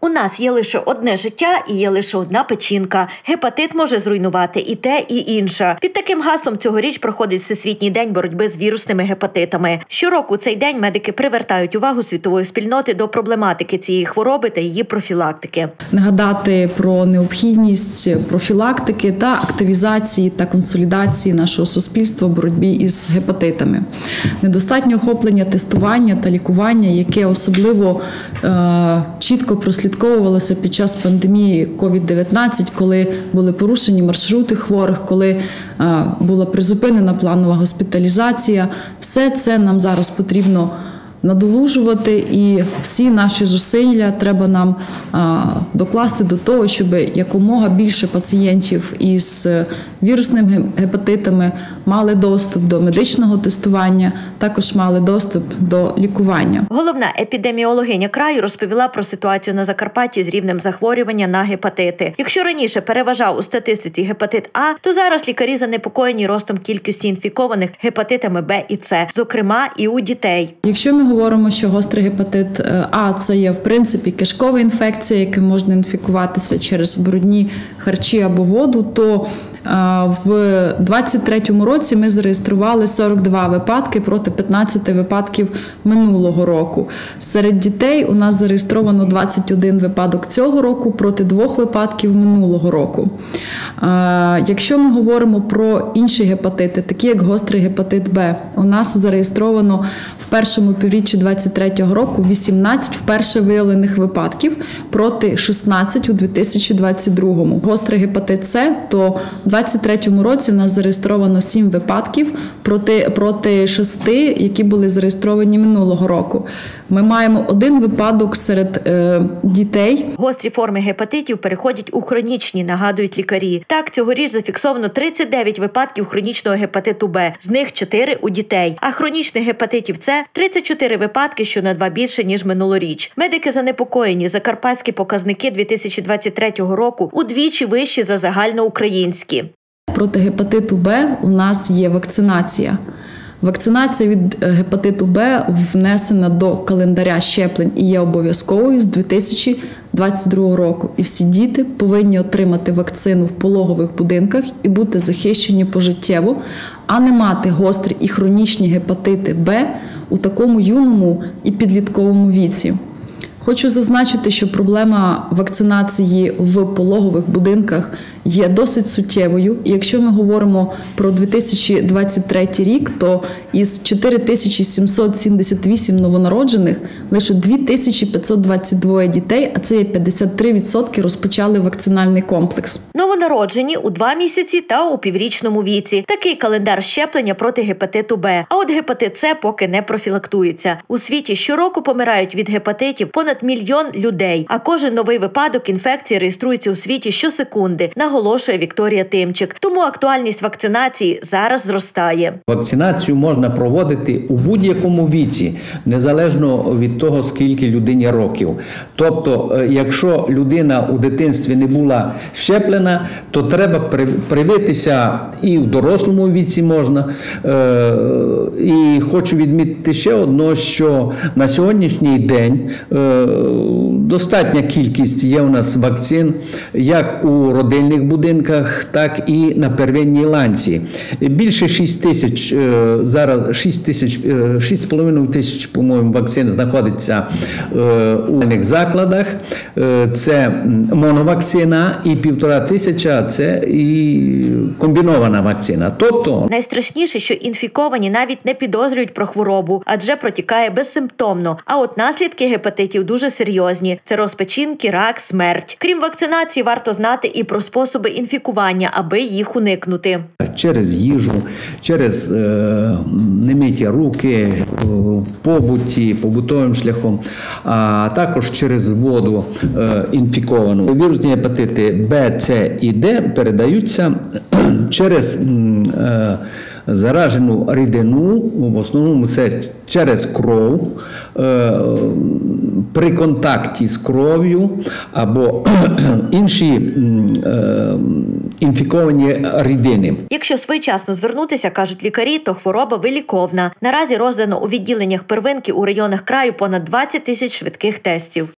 У нас є лише одне життя і є лише одна печінка. Гепатит може зруйнувати і те, і інше. Під таким гаслом цьогоріч проходить Всесвітній день боротьби з вірусними гепатитами. Щороку у цей день медики привертають увагу світової спільноти до проблематики цієї хвороби та її профілактики. Нагадати про необхідність профілактики та активізації та консолідації нашого суспільства в боротьбі із гепатитами. Недостатнє охоплення тестування та лікування, яке особливо чітко прослідковувалося під час пандемії COVID-19, коли були порушені маршрути хворих, коли була призупинена планова госпіталізація. Все це нам зараз потрібно надолужувати, і всі наші зусилля треба нам докласти до того, щоб якомога більше пацієнтів із вірусними гепатитами мали доступ до медичного тестування, також мали доступ до лікування. Головна епідеміологиня краю розповіла про ситуацію на Закарпатті з рівнем захворювання на гепатити. Якщо раніше переважав у статистиці гепатит А, то зараз лікарі занепокоєні ростом кількості інфікованих гепатитами Б і С, зокрема і у дітей. Якщо ми говоримо, що гострий гепатит А – це є, в принципі, кишкова інфекція, яка можна інфікуватися через брудні харчі або воду, то в 2023 році ми зареєстрували 42 випадки проти 15 випадків минулого року. Серед дітей у нас зареєстровано 21 випадок цього року проти 2 випадків минулого року. Якщо ми говоримо про інші гепатити, такі як гострий гепатит Б, у нас зареєстровано в першому півріччі 2023 року 18 вперше виявлених випадків проти 16 у 2022. Гострий гепатит С, то у 2023 році в нас зареєстровано 7 випадків проти 6, які були зареєстровані минулого року. Ми маємо 1 випадок серед дітей. Гострі форми гепатитів переходять у хронічні, нагадують лікарі. Так, цьогоріч зафіксовано 39 випадків хронічного гепатиту Б, з них 4 у дітей. А хронічних гепатитів С – 34 випадки, що на 2 більше, ніж минулоріч. Медики занепокоєні. Закарпатські показники 2023 року удвічі вищі за загальноукраїнські. Проти гепатиту Б у нас є вакцинація. Вакцинація від гепатиту Б внесена до календаря щеплень і є обов'язковою з 2022 року. І всі діти повинні отримати вакцину в пологових будинках і бути захищені пожиттєво, а не мати гострі і хронічні гепатити Б у такому юному і підлітковому віці. Хочу зазначити, що проблема вакцинації в пологових будинках є досить суттєвою. І якщо ми говоримо про 2023 рік, то із 4778 новонароджених лише 2522 дітей, а це є 53%, розпочали вакцинальний комплекс. Новонароджені у 2 місяці та у піврічному віці. Такий календар щеплення проти гепатиту Б. А от гепатит С поки не профілактується. У світі щороку помирають від гепатитів понад 1 мільйон людей, а кожен новий випадок інфекції реєструється у світі щосекунди, наголошує Вікторія Тимчик. Тому актуальність вакцинації зараз зростає. Вакцинацію можна проводити у будь-якому віці, незалежно від того, скільки людині років. Тобто, якщо людина у дитинстві не була щеплена, то треба привитися і в дорослому віці можна. І хочу відмітити ще одне, що на сьогоднішній день достатня кількість є у нас вакцин, як у родильних будинках, так і на первинній ланці. Більше 6 тисяч, зараз 6,5 тисяч, по-моєму, вакцин знаходиться у родильних закладах. Це моновакцина, і 1,5 тисяча – це і комбінована вакцина. Тобто найстрашніше, що інфіковані навіть не підозрюють про хворобу, адже протікає безсимптомно. А от наслідки гепатитів дуже серйозні. Це розпечінки, рак, смерть. Крім вакцинації, варто знати і про способи інфікування, аби їх уникнути. Через їжу, через немиті руки, в побуті, побутовим шляхом, а також через воду інфіковану. Вірусні гепатити Б, С і Д передаються через заражену рідину, в основному це через кров, при контакті з кров'ю або інші інфіковані рідини. Якщо своєчасно звернутися, кажуть лікарі, то хвороба виліковна. Наразі роздано у відділеннях первинки у районах краю понад 20 тисяч швидких тестів.